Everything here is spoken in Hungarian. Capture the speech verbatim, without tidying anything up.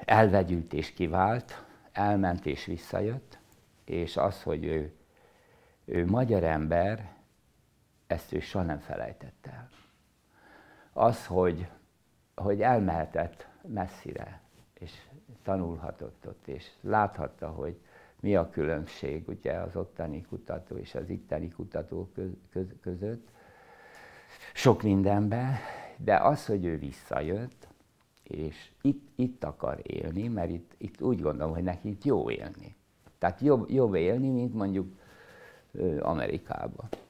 elvegyült és kivált, elment és visszajött, és az, hogy ő, ő magyar ember, ezt ő soha nem felejtette el. Az, hogy, hogy elmehetett messzire, és tanulhatott ott, és láthatta, hogy mi a különbség ugye, az ottani kutató és az itteni kutató köz, köz, között, sok mindenben, de az, hogy ő visszajött, és itt, itt akar élni, mert itt, itt úgy gondolom, hogy neki itt jó élni. Tehát jobb, jobb élni, mint mondjuk Amerikában.